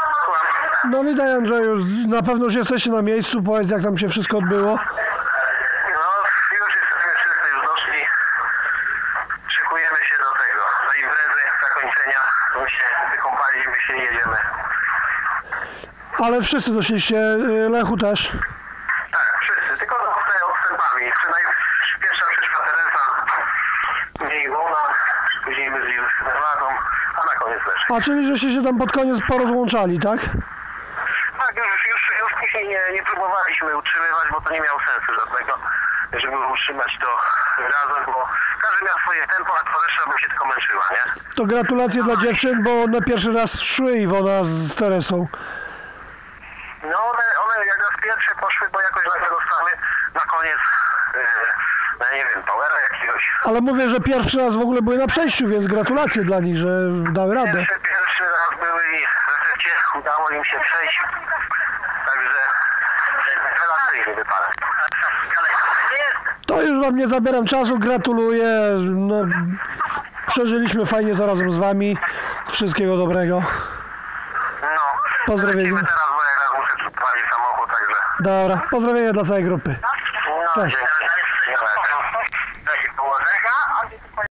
No witaj Andrzeju, na pewno już jesteście na miejscu, powiedz jak tam się wszystko odbyło. No, już jesteśmy wszyscy już doszli. Szykujemy się do tego, do imprezy zakończenia. My się wykąpaliśmy się i jedziemy. Ale wszyscy doszliście, Lechu też. Tak, wszyscy, tylko odstępami. Pierwsza przyszła Teresa, później Iwona, później my z Nerwadą, a na koniec Leszek. A czyli żeście się tam pod koniec porozłączali, tak? Tak, już później nie próbowaliśmy utrzymywać, bo to nie miało sensu żadnego, żeby utrzymać to razem, bo każdy miał swoje tempo, a to reszta by się tylko męczyła, nie? To gratulacje dla dziewczyn, bo one pierwszy raz szły Iwona z Teresą. No one jak raz pierwsze poszły, bo jakoś nagle dostały na koniec, no nie wiem, powera jakiegoś. Ale mówię, że pierwszy raz w ogóle były na przejściu, więc gratulacje dla nich, że dały radę. Pierwszy raz były i w efekcie udało im się przejść, także rewelacyjny wypadek. To już wam nie zabieram czasu, gratuluję. No, przeżyliśmy fajnie to razem z wami. Wszystkiego dobrego. No, Pozdrowienia. lecimy teraz, bo jak raz muszę przepalić samochód, także... Dobra, pozdrowienia dla całej grupy. No, Cześć. dziękuję.